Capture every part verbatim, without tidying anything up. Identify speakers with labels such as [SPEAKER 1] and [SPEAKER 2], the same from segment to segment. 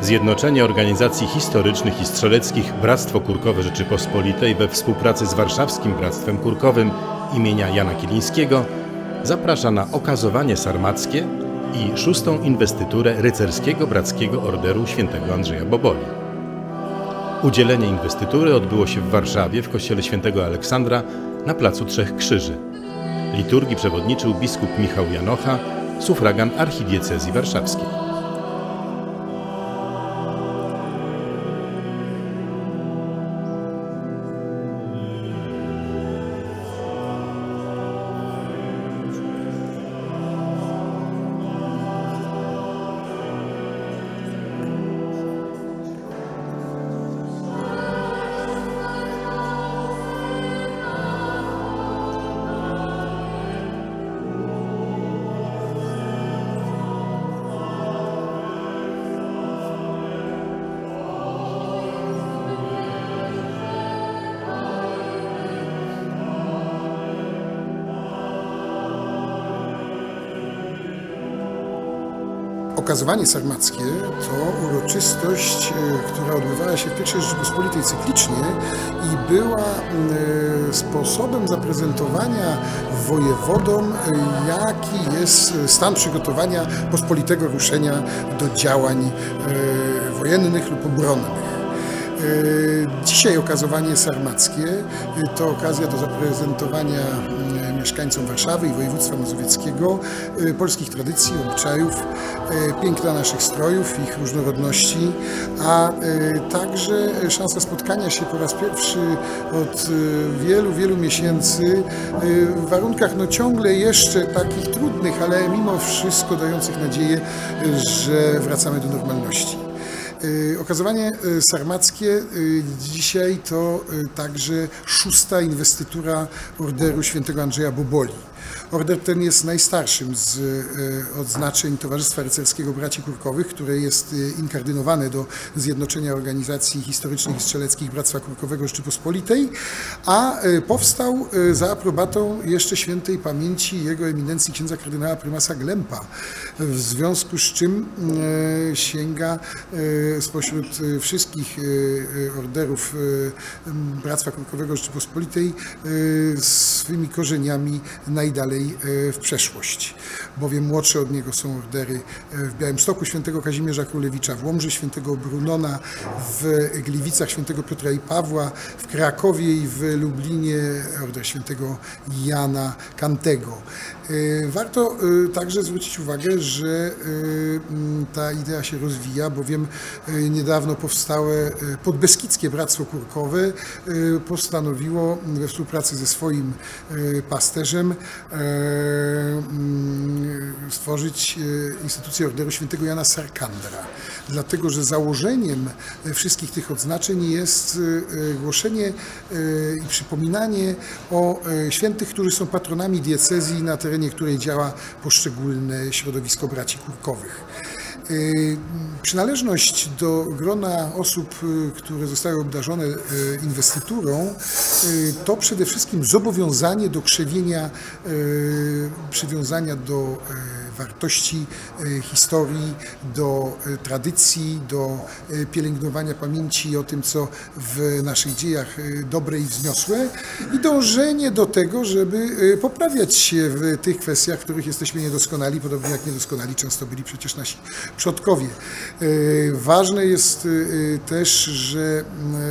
[SPEAKER 1] Zjednoczenie Organizacji Historycznych i Strzeleckich Bractwo Kurkowe Rzeczypospolitej we współpracy z Warszawskim Bractwem Kurkowym imienia Jana Kilińskiego zaprasza na okazowanie sarmackie i szóstą inwestyturę rycerskiego brackiego orderu świętego Andrzeja Boboli. Udzielenie inwestytury odbyło się w Warszawie w kościele świętego Aleksandra na Placu Trzech Krzyży. Liturgii przewodniczył biskup Michał Janocha, sufragan archidiecezji warszawskiej.
[SPEAKER 2] Okazowanie sarmackie to uroczystość, która odbywała się w pierwszej Rzeczypospolitej cyklicznie i była sposobem zaprezentowania wojewodom, jaki jest stan przygotowania pospolitego ruszenia do działań wojennych lub obronnych. Dzisiaj okazowanie sarmackie to okazja do zaprezentowania mieszkańcom Warszawy i województwa mazowieckiego polskich tradycji, obyczajów, piękna naszych strojów, ich różnorodności, a także szansa spotkania się po raz pierwszy od wielu, wielu miesięcy w warunkach no ciągle jeszcze takich trudnych, ale mimo wszystko dających nadzieję, że wracamy do normalności. Okazowanie sarmackie dzisiaj to także szósta inwestytura orderu świętego Andrzeja Boboli. Order ten jest najstarszym z odznaczeń Towarzystwa Rycerskiego Braci Kurkowych, które jest inkardynowane do Zjednoczenia Organizacji Historycznych i Strzeleckich Bractwa Kurkowego Rzeczypospolitej, a powstał za aprobatą jeszcze świętej pamięci jego eminencji księdza kardynała prymasa Glempa, w związku z czym sięga spośród wszystkich orderów Bractwa Kurkowego Rzeczypospolitej swymi korzeniami najdalej w przeszłość, bowiem młodsze od niego są ordery w Białymstoku świętego Kazimierza Królewicza, w Łomży świętego Brunona, w Gliwicach świętego Piotra i Pawła, w Krakowie i w Lublinie order świętego Jana Kantego. Warto także zwrócić uwagę, że ta idea się rozwija, bowiem niedawno powstałe Podbeskidzkie Bractwo Kurkowe postanowiło we współpracy ze swoim pasterzem stworzyć instytucję orderu świętego Jana Sarkandra, dlatego że założeniem wszystkich tych odznaczeń jest głoszenie i przypominanie o świętych, którzy są patronami diecezji, na terenie której działa poszczególne środowisko braci kurkowych. Przynależność do grona osób, które zostały obdarzone inwestyturą, to przede wszystkim zobowiązanie do krzewienia, przywiązania do wartości historii, do tradycji, do pielęgnowania pamięci o tym, co w naszych dziejach dobre i wzniosłe, i dążenie do tego, żeby poprawiać się w tych kwestiach, w których jesteśmy niedoskonali, podobnie jak niedoskonali często byli przecież nasi przodkowie. Ważne jest też, że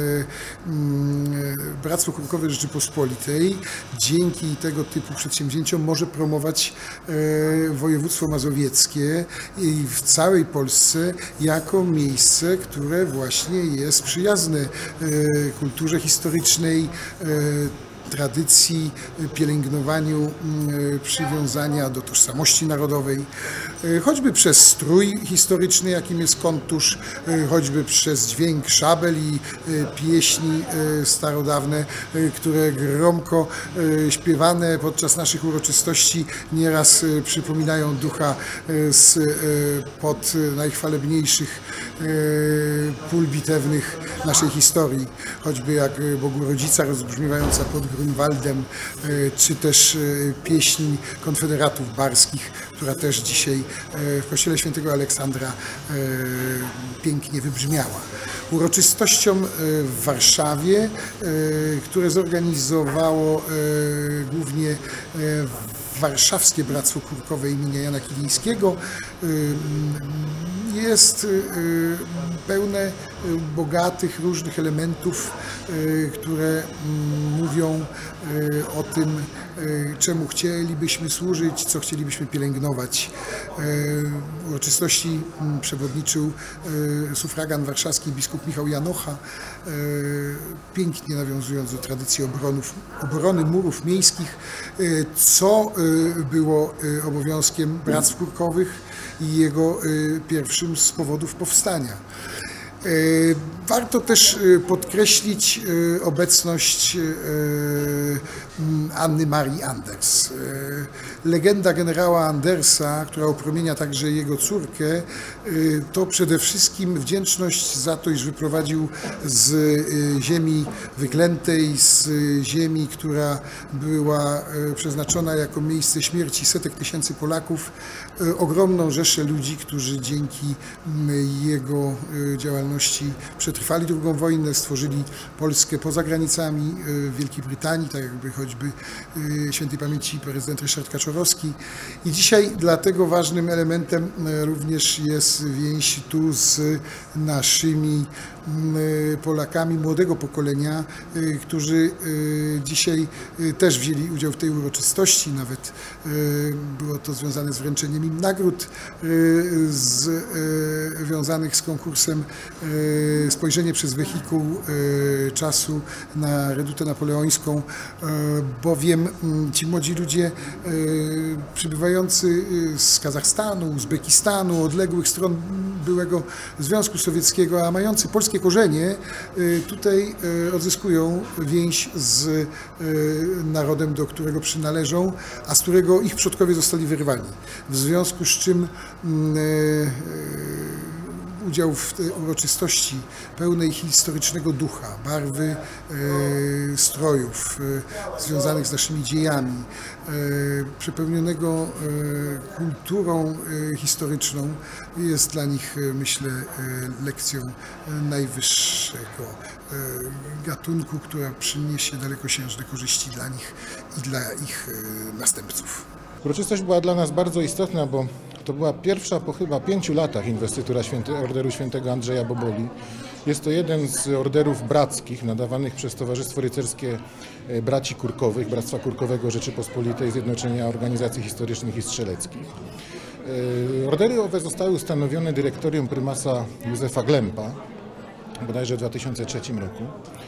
[SPEAKER 2] Bractwo Kurkowe Rzeczypospolitej dzięki tego typu przedsięwzięciom może promować województwo mazowieckie i w całej Polsce jako miejsce, które właśnie jest przyjazne kulturze historycznej, tradycji, pielęgnowaniu przywiązania do tożsamości narodowej, choćby przez strój historyczny, jakim jest kontusz, choćby przez dźwięk szabel i pieśni starodawne, które gromko śpiewane podczas naszych uroczystości nieraz przypominają ducha spod najchwalebniejszych pól bitewnych naszej historii, choćby jak Bogu Rodzica rozbrzmiewająca pod Grunwaldem, czy też pieśń konfederatów barskich, która też dzisiaj w kościele świętego Aleksandra pięknie wybrzmiała. Uroczystościom w Warszawie, które zorganizowało głównie Warszawskie Bractwo Kurkowe imienia Jana Kilińskiego, jest pełne bogatych, różnych elementów, które mówią o tym, czemu chcielibyśmy służyć, co chcielibyśmy pielęgnować. Uroczystości przewodniczył sufragan warszawski biskup Michał Janocha, pięknie nawiązując do tradycji obronów, obrony murów miejskich, co było obowiązkiem bractw kurkowych i jego pierwszym z powodów powstania. Warto też podkreślić obecność Anny Marii Anders. Legenda generała Andersa, która opromienia także jego córkę, to przede wszystkim wdzięczność za to, iż wyprowadził z ziemi wyklętej, z ziemi, która była przeznaczona jako miejsce śmierci setek tysięcy Polaków, ogromną rzeszę ludzi, którzy dzięki jego działalności przetrwali drugą wojnę, stworzyli Polskę poza granicami Wielkiej Brytanii, tak jakby choćby świętej pamięci prezydent Ryszard Kaczorowski. I dzisiaj dlatego ważnym elementem również jest więź tu z naszymi Polakami młodego pokolenia, którzy dzisiaj też wzięli udział w tej uroczystości. Nawet było to związane z wręczeniem im nagród związanych z konkursem Spojrzenie przez wehikuł czasu na redutę napoleońską, bowiem ci młodzi ludzie przybywający z Kazachstanu, Uzbekistanu, odległych stron byłego Związku Sowieckiego, a mający polskie korzenie, tutaj odzyskują więź z narodem, do którego przynależą, a z którego ich przodkowie zostali wyrwani. W związku z czym udział w tej uroczystości pełnej historycznego ducha, barwy e, strojów e, związanych z naszymi dziejami, e, przepełnionego e, kulturą e, historyczną, jest dla nich, e, myślę, e, lekcją najwyższego e, gatunku, która przyniesie dalekosiężne korzyści dla nich i dla ich e, następców.
[SPEAKER 3] Uroczystość była dla nas bardzo istotna, bo to była pierwsza po chyba pięciu latach inwestytura święty, Orderu Świętego Andrzeja Boboli. Jest to jeden z orderów brackich nadawanych przez Towarzystwo Rycerskie Braci Kurkowych, Bractwa Kurkowego Rzeczypospolitej Zjednoczenia Organizacji Historycznych i Strzeleckich. Ordery owe zostały ustanowione dyrektorium prymasa Józefa Glempa, bodajże w dwa tysiące trzecim roku.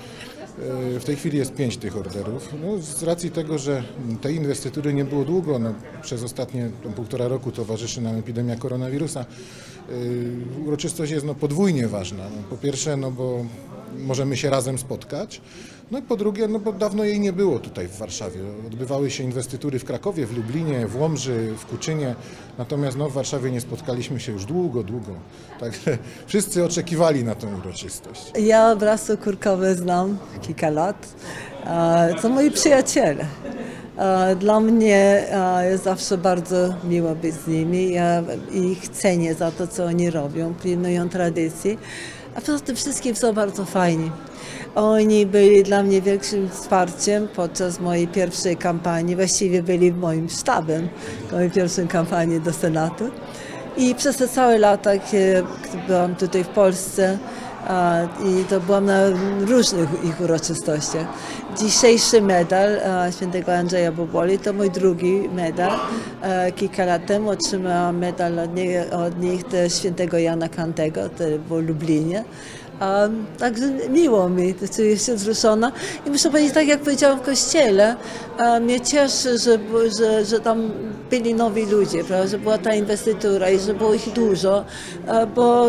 [SPEAKER 3] W tej chwili jest pięć tych orderów. No, z racji tego, że tej inwestytury nie było długo, no, przez ostatnie półtora roku towarzyszy nam epidemia koronawirusa, yy, uroczystość jest no, podwójnie ważna. No, po pierwsze, no, bo możemy się razem spotkać, no i po drugie, no, bo dawno jej nie było tutaj w Warszawie. Odbywały się inwestytury w Krakowie, w Lublinie, w Łomży, w Kuczynie, natomiast no, w Warszawie nie spotkaliśmy się już długo, długo. Także wszyscy oczekiwali na tę uroczystość.
[SPEAKER 4] Ja Bractwo Kurkowe znam kilka lat. To moi przyjaciele. Dla mnie jest zawsze bardzo miło być z nimi. Ja ich cenię za to, co oni robią, pilnują tradycji. A poza tym wszystkim są bardzo fajni. Oni byli dla mnie wielkim wsparciem podczas mojej pierwszej kampanii. Właściwie byli moim sztabem, mojej pierwszej kampanii do Senatu. I przez te całe lata, kiedy byłam tutaj w Polsce, i to byłam na różnych ich uroczystościach. Dzisiejszy medal świętego Andrzeja Boboli to mój drugi medal. Kilka lat temu otrzymałam medal od nich, od nich świętego Jana Kantego, to było w Lublinie. Um, także miło mi, czuję się wzruszona i muszę powiedzieć, tak jak powiedziałam w kościele, um, mnie cieszy, że, że, że tam byli nowi ludzie, prawda? Że była ta inwestytura i że było ich dużo, um, bo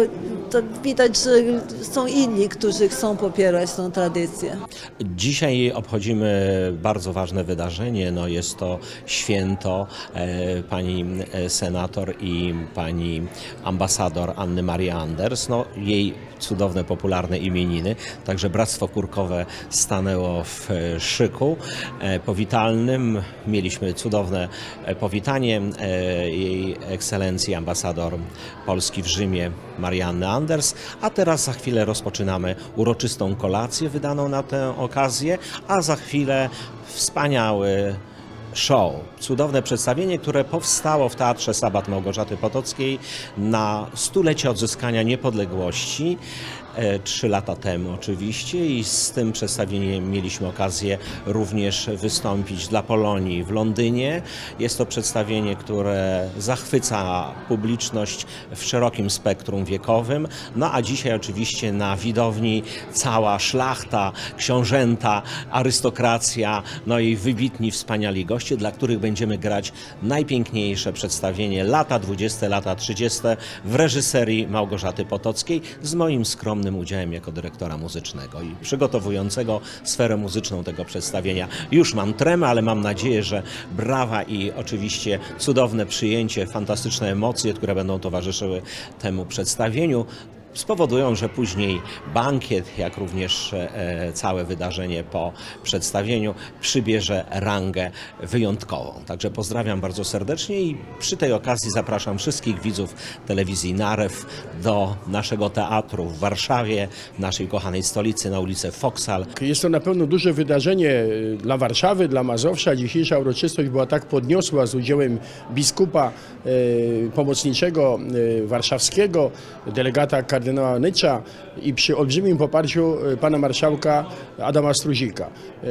[SPEAKER 4] to widać, że są inni, którzy chcą popierać tę tradycję.
[SPEAKER 5] Dzisiaj obchodzimy bardzo ważne wydarzenie. No jest to święto e, pani senator i pani ambasador Anny Marii Anders. No, jej cudowne, popularne imieniny. Także Bractwo Kurkowe stanęło w szyku e, powitalnym. Mieliśmy cudowne powitanie e, jej ekscelencji ambasador Polski w Rzymie Marianny Anders, a teraz za chwilę rozpoczynamy uroczystą kolację wydaną na tę okazję, a za chwilę wspaniały show, cudowne przedstawienie, które powstało w Teatrze Sabat Małgorzaty Potockiej na stulecie odzyskania niepodległości. Trzy lata temu oczywiście i z tym przedstawieniem mieliśmy okazję również wystąpić dla Polonii w Londynie. Jest to przedstawienie, które zachwyca publiczność w szerokim spektrum wiekowym. No a dzisiaj oczywiście na widowni cała szlachta, książęta, arystokracja, no i wybitni, wspaniali goście, dla których będziemy grać najpiękniejsze przedstawienie lata dwudzieste, lata trzydzieste w reżyserii Małgorzaty Potockiej z moim skromnym udziałem jako dyrektora muzycznego i przygotowującego sferę muzyczną tego przedstawienia. Już mam tremę, ale mam nadzieję, że brawa i oczywiście cudowne przyjęcie, fantastyczne emocje, które będą towarzyszyły temu przedstawieniu, spowodują, że później bankiet, jak również e, całe wydarzenie po przedstawieniu przybierze rangę wyjątkową. Także pozdrawiam bardzo serdecznie i przy tej okazji zapraszam wszystkich widzów telewizji Narew do naszego teatru w Warszawie, w naszej kochanej stolicy, na ulicę Foksal.
[SPEAKER 6] Jest to na pewno duże wydarzenie dla Warszawy, dla Mazowsza. Dzisiejsza uroczystość była tak podniosła z udziałem biskupa e, pomocniczego e, warszawskiego, delegata kardynała Nycza i przy olbrzymim poparciu pana marszałka Adama Struzika.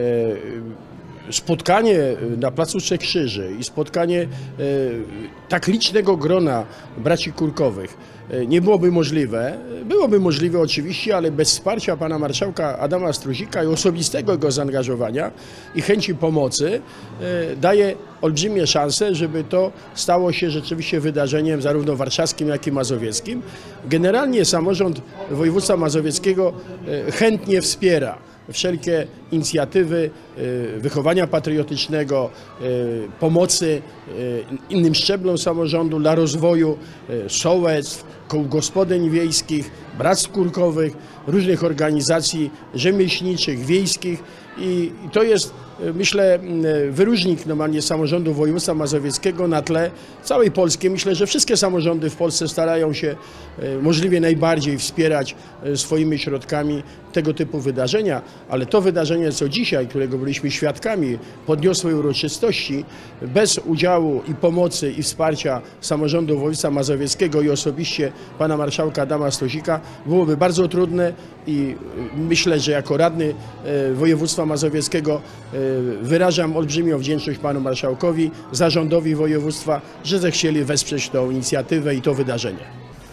[SPEAKER 6] Spotkanie na Placu Trzech Krzyży i spotkanie tak licznego grona braci Kurkowych nie byłoby możliwe. Byłoby możliwe oczywiście, ale bez wsparcia pana marszałka Adama Struzika i osobistego jego zaangażowania i chęci pomocy daje olbrzymie szanse, żeby to stało się rzeczywiście wydarzeniem zarówno warszawskim, jak i mazowieckim. Generalnie samorząd województwa mazowieckiego chętnie wspiera wszelkie inicjatywy wychowania patriotycznego, pomocy innym szczeblom samorządu dla rozwoju sołectw, kół gospodyń wiejskich, bractw kurkowych, różnych organizacji rzemieślniczych, wiejskich i to jest, myślę, wyróżnik normalnie samorządu województwa mazowieckiego na tle całej Polski. Myślę, że wszystkie samorządy w Polsce starają się możliwie najbardziej wspierać swoimi środkami tego typu wydarzenia, ale to wydarzenie, co dzisiaj, którego byliśmy świadkami, podniosłej uroczystości, bez udziału i pomocy i wsparcia samorządu województwa mazowieckiego i osobiście pana marszałka Adama Struzika, byłoby bardzo trudne i myślę, że jako radny województwa mazowieckiego wyrażam olbrzymią wdzięczność panu marszałkowi, zarządowi województwa, że zechcieli wesprzeć tę inicjatywę i to wydarzenie.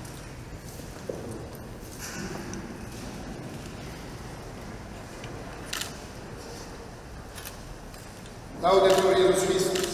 [SPEAKER 2] Laudetur Jezus Chrystus.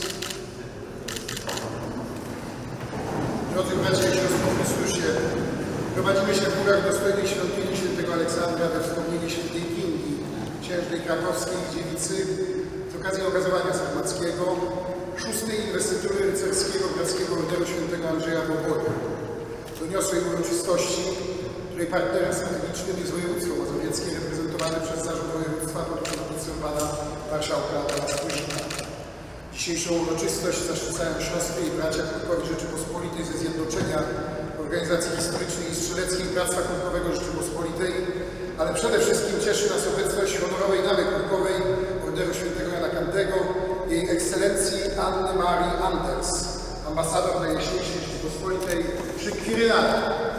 [SPEAKER 2] Drodzy bracia i siostry w Chrystusie, prowadzimy się w górach dostojnej świątyni świętego Aleksandra we wspomnienie świętej Kingi, księżnej krakowskiej dziewicy, z okazji okazowania sarmackiego, szóstej inwestytury rycerskiego brackiego orderu świętego Andrzeja Boboli. Doniosłej uroczystości, której partnerem strategicznym jest województwo mazowieckie reprezentowane przez zarząd województwa pod przewodnictwem pana marszałka Adama Struzika. Dzisiejszą uroczystość zaszczycają siostry i bracia Kurkowi Rzeczypospolitej ze Zjednoczenia Organizacji Historycznej i Strzeleckiej Bractwa Kurkowego Rzeczypospolitej, ale przede wszystkim cieszy nas obecność honorowej damy kurkowej orderu świętego Jana Kandego, jej ekscelencji Anny Marii Anders, ambasador Najjaśniejszej Rzeczypospolitej przy Kirynach.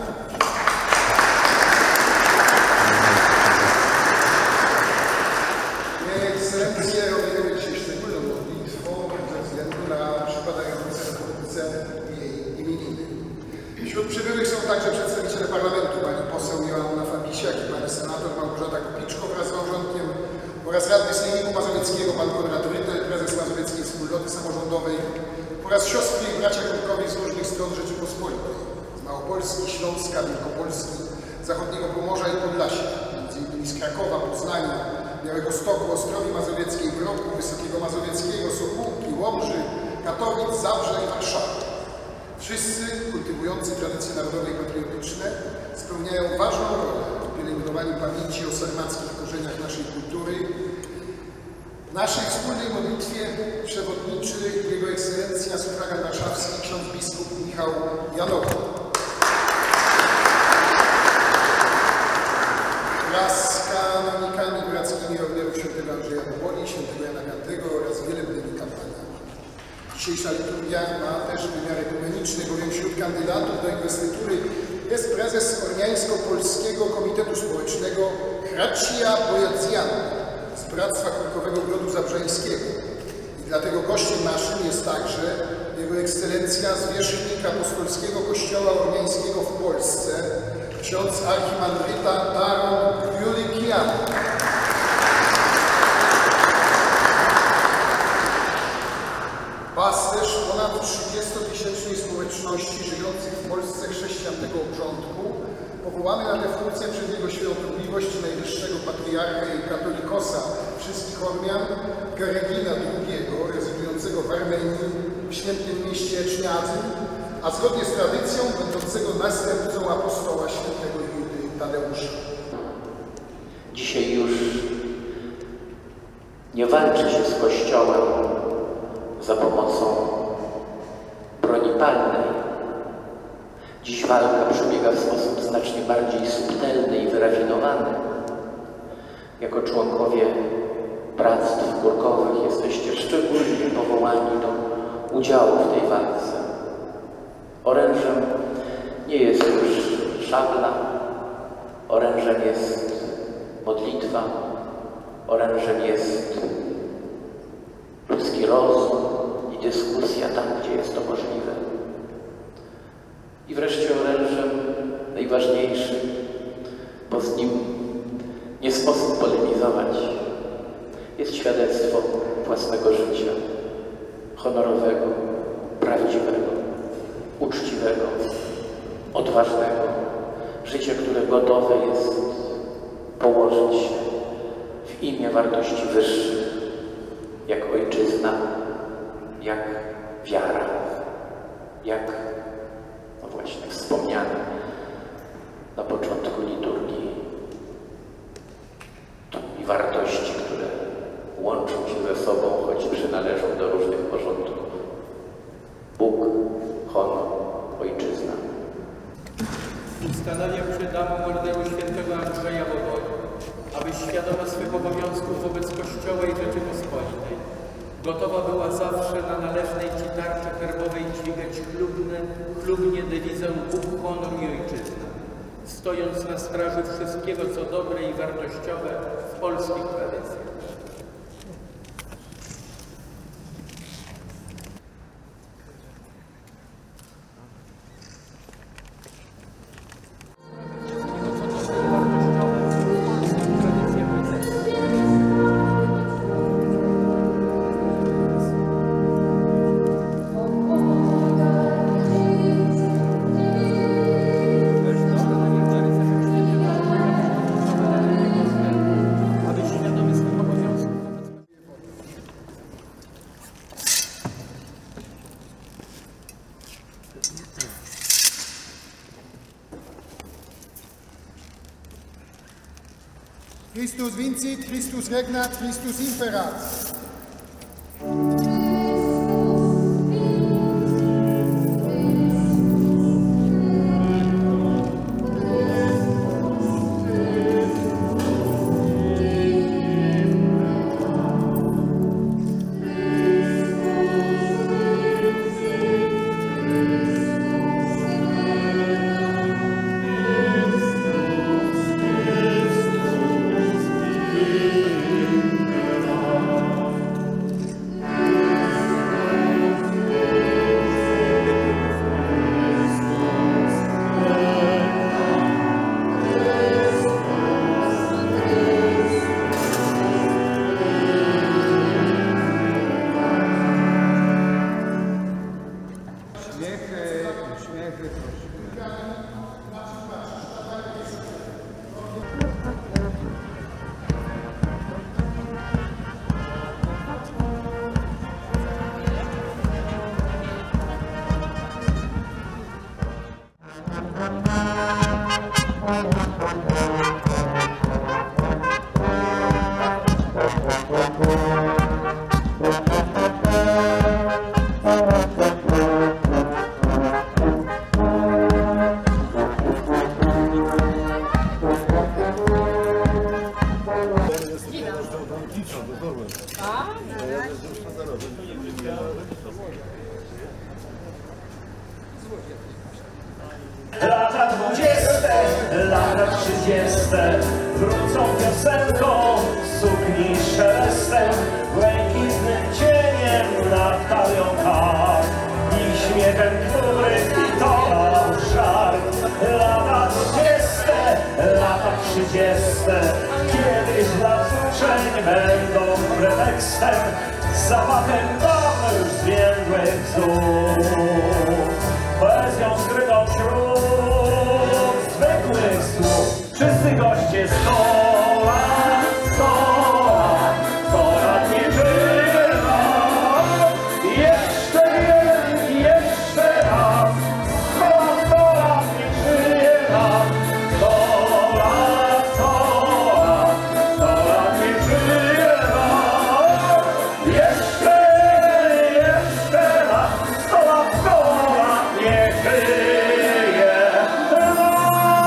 [SPEAKER 2] Jej ekscelencję robimy dzisiaj szczególną modlitwą ze względu na przypadające wkrótce jej imieniny. Wśród przybyłych są także przedstawiciele parlamentu, pani poseł Joanna Fabisiak i pani senator Małgorzata Kupiczko wraz z małżonkiem oraz radny Sejmiku Mazowieckiego pan Konrad Rytel, prezes Mazowieckiej Wspólnoty Samorządowej oraz siostry i bracia Kurkowi z różnych stron Rzeczypospolitej, z Małopolski, Śląska, Wielkopolski, zachodniego Pomorza i Podlasia, między innymi z Krakowa, Poznania, Białegostoku, Ostrowi Mazowieckiej, Wroku, Wysokiego Mazowieckiego, Sokółki, Łomży, Katowic, Zabrza i Warszawy. Wszyscy kultywujący tradycje narodowe i patriotyczne spełniają ważną rolę w pielęgnowaniu pamięci o sarmackich korzeniach naszej kultury. W naszej wspólnej modlitwie przewodniczy Jego Ekscelencja Sufragan Warszawski, ksiądz biskup Michał Janowski. Wraz z kanonikami brackimi Orderu Świętego Andrzeja Boboli, Świętego Jana Gantego oraz wielebnymi kampaniami. Dzisiejsza liturgia ma też wymiar ekumeniczny, bowiem wśród kandydatów do inwestytury jest prezes Ormiańsko-Polskiego Komitetu Społecznego Hracia Bojacjan z Bractwa Kurkowego Grodu Zabrzeńskiego. I dlatego gościem naszym jest także Jego Ekscelencja zwierzchnik Apostolskiego Kościoła Ormiańskiego w Polsce, ksiądz archimandryta Taron Julikian. Pasterz ponad trzydziestotysięcznej społeczności żyjących w Polsce chrześcijannego obrządku, powołany na tę funkcję przez Jego Świątobliwość najwyższego patriarchę i katolikosa wszystkich Ormian, Geregina drugiego, rezydującego w Armenii w świętym mieście Eczniadzyn, a zgodnie z tradycją będącego następcą apostoła świętego Judy Tadeusza.
[SPEAKER 7] Dzisiaj już nie walczy się z Kościołem za pomocą broni palnej. Dziś walka przebiega w sposób znacznie bardziej subtelny i wyrafinowany. Jako członkowie bractw kurkowych jesteście szczególnie powołani do udziału w tej walce. Orężem nie jest już szabla, orężem jest modlitwa, orężem jest ludzki rozum i dyskusja tam, gdzie jest to możliwe. I wreszcie orężem najważniejszym, bo z nim nie sposób polemizować, jest świadectwo własnego życia, honorowego, prawdziwego, uczciwego, odważnego, życia, które gotowe jest położyć się w imię wartości wyższych, jak ojczyzna, jak wiara, jak, no właśnie, wspomniane na początku liturgii, i wartości, które łączą się ze sobą, choć przynależą do różnych porządków. Bóg, honor, ojczyzna.
[SPEAKER 8] Ustanawiam przed damą Orderu Świętego Andrzeja Boboli, aby świadoma swych obowiązków wobec Kościoła i Rzeczypospolitej gotowa była zawsze na należnej ci tarczy herbowej dźwigać chlubne, chlubnie dewizę Bóg, honor i ojczyzna, stojąc na straży wszystkiego, co dobre i wartościowe w polskich tradycjach.
[SPEAKER 2] Christus vincit, Christus regnat, Christus imperat.
[SPEAKER 9] Thank you. Lata dwudzieste, lata trzydzieste wrócą piosenką, sukni szelestem, błękitnym cieniem nad talią kar i śmiechem, który kwitował żart. Lata dwudzieste, lata trzydzieste, kiedyś dla wzruszeń będą pretekstem, zapachem dawno już zwiędłych bzdur, poezją skrytą wśród zwykłych słów. Wszyscy goście sto lat, sto lat, sto lat nie żyje nam. Jeszcze jeden, jeszcze raz, sto lat, sto lat nie żyje nam. Sto lat, sto lat, sto lat nie żyje nam. Jeszcze jeden, jeszcze raz, sto lat, sto lat nie żyje nam.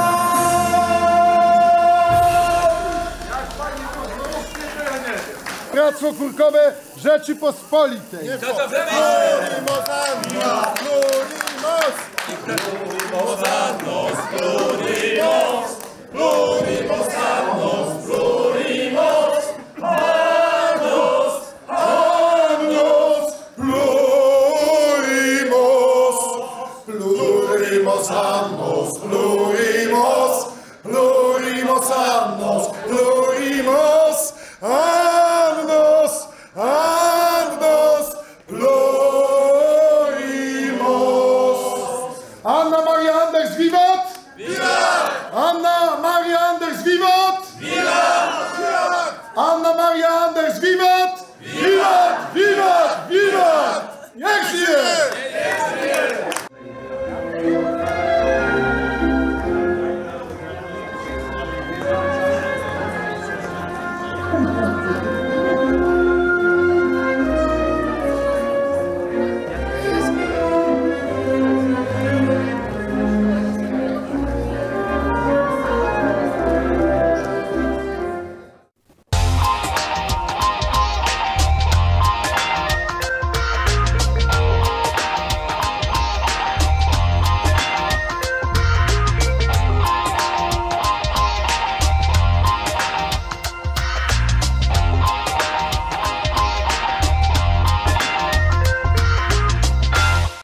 [SPEAKER 3] Bractwo Kurkowe Rzeczypospolitej!
[SPEAKER 10] Plurimos annos, plurimos! Plurimos annos, plurimos! Plurimos annos,